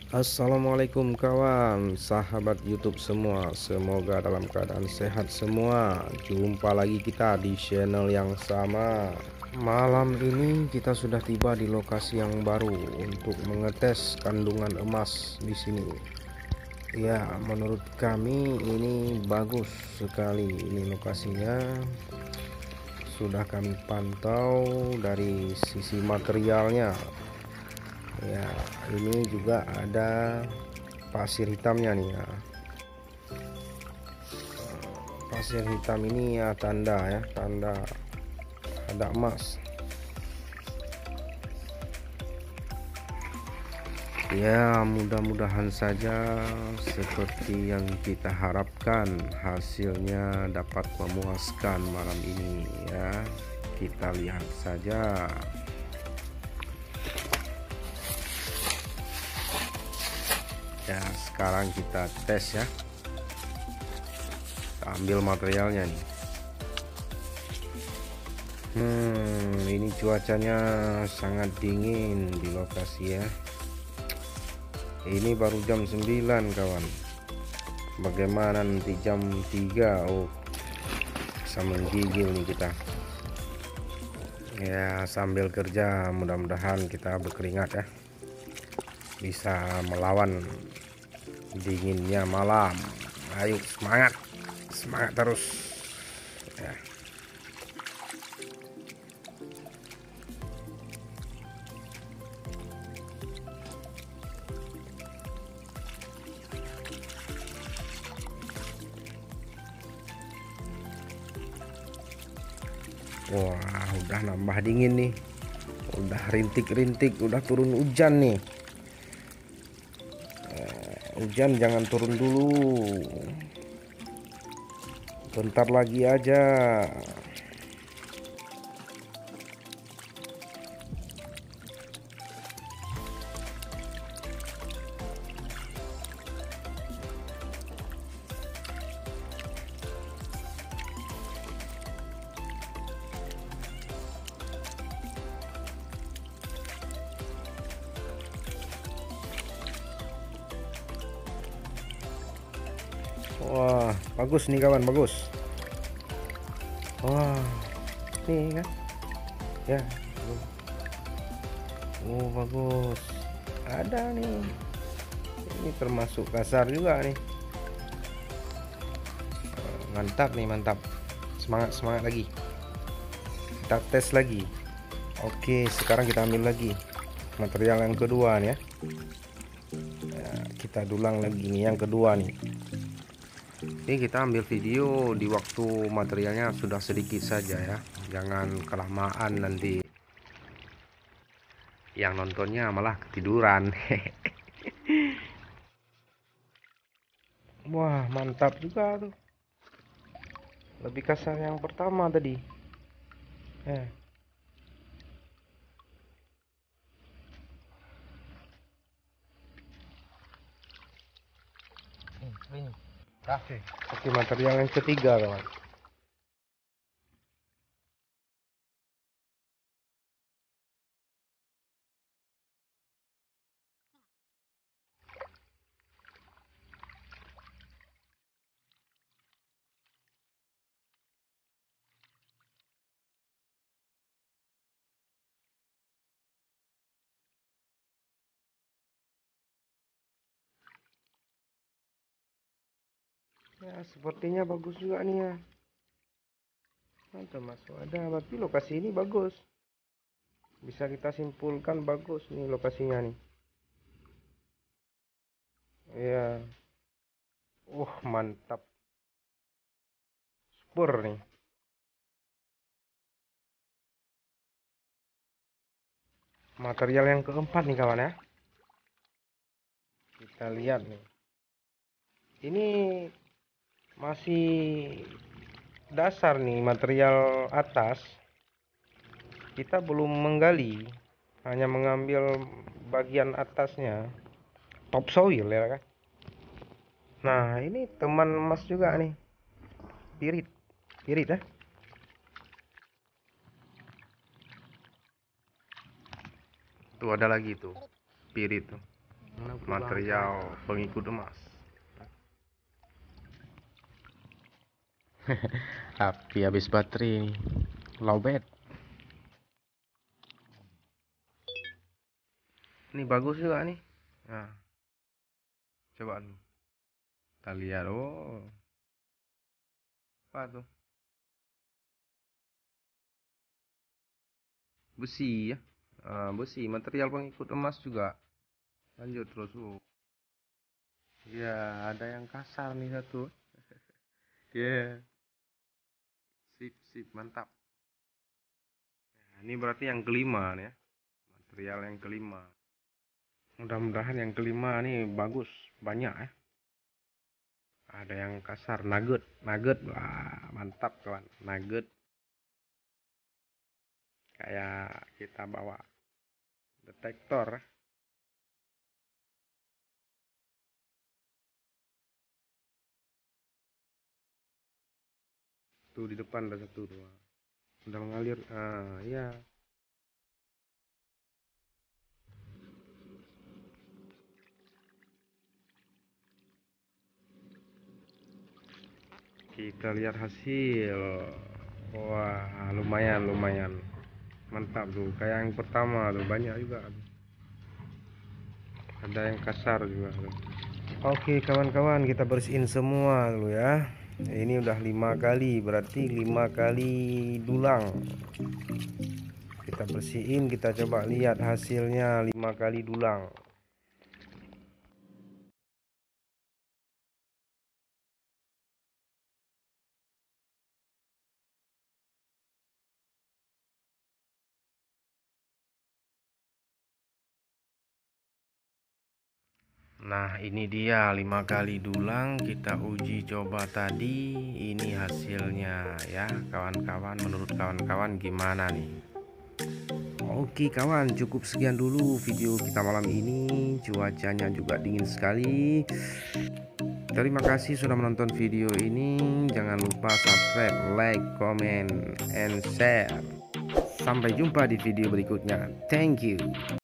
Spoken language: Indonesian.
Assalamualaikum kawan, sahabat YouTube semua. Semoga dalam keadaan sehat semua. Jumpa lagi kita di channel yang sama. Malam ini kita sudah tiba di lokasi yang baru untuk mengetes kandungan emas di sini. Ya, menurut kami ini bagus sekali. Ini lokasinya sudah kami pantau dari sisi materialnya. Ya, ini juga ada pasir hitamnya nih ya. Pasir hitam ini ya tanda ada emas. Ya, mudah-mudahan saja seperti yang kita harapkan, hasilnya dapat memuaskan malam ini ya. Kita lihat saja. Ya, sekarang kita tes ya. Kita ambil materialnya nih. Ini cuacanya sangat dingin di lokasi ya. Ini baru jam 9 kawan. Bagaimana nanti jam 3? Oh, bisa menggigil nih kita. Ya, sambil kerja mudah-mudahan kita berkeringat ya. Bisa melawan dinginnya malam. Ayo semangat, semangat terus ya. Wah, udah nambah dingin nih, udah rintik-rintik, udah turun hujan nih. Hujan jangan turun dulu, bentar lagi aja. Wah, bagus nih kawan, bagus. Wah, nih kan ya. Oh, bagus, ada nih. Ini termasuk kasar juga nih. Mantap nih, mantap. Semangat, semangat lagi. Kita tes lagi. Oke, sekarang kita ambil lagi material yang kedua nih ya. Kita dulang lagi nih yang kedua nih. Ini kita ambil video di waktu materialnya sudah sedikit saja ya. Jangan kelamaan nanti yang nontonnya malah ketiduran. Wah, mantap juga tuh. Lebih kasar yang pertama tadi. Eh, ini. Oke, material yang ketiga kawan. Ya, sepertinya bagus juga nih ya. Mantap masuk ada, tapi lokasi ini bagus. Bisa kita simpulkan bagus nih lokasinya nih. Ya, mantap. Super nih. Material yang keempat nih kawan ya. Kita lihat nih. Ini masih dasar nih material atas. Kita belum menggali, hanya mengambil bagian atasnya. Topsoil ya kan. Nah, ini teman emas juga nih. Pirit. Pirit ya. Tuh ada lagi tuh. Pirit tuh. material pengikut emas. Api habis baterai, lowbat. Ini bagus juga nih. Nah, coba dulu. Kita lihat. Oh, apa tuh? Besi ya. Besi, material pengikut emas juga. Lanjut terus. Ya, ada yang kasar nih satu. Ya, sip, sip, mantap. Nah, ini berarti yang kelima nih ya. Material yang kelima. Mudah-mudahan yang kelima nih bagus, banyak ya. Ada yang kasar, nugget, nugget, wah mantap kawan, nugget. Kayak kita bawa detektor. Tuh di depan ada satu tuh. Udah mengalir. Ah, iya. Kita lihat hasil. Wah, lumayan, lumayan. Mantap tuh. Kayak yang pertama tuh, banyak juga. Ada yang kasar juga tuh. Oke kawan-kawan, kita bersihin semua dulu ya. Ini udah 5 kali, berarti 5 kali dulang. Kita bersihin, kita coba lihat hasilnya 5 kali dulang. Nah ini dia 5 kali dulang, kita uji coba tadi. Ini hasilnya ya kawan-kawan, menurut kawan-kawan gimana nih? Oke kawan, cukup sekian dulu video kita malam ini. Cuacanya juga dingin sekali. Terima kasih sudah menonton video ini. Jangan lupa subscribe, like, comment, and share. Sampai jumpa di video berikutnya. Thank you.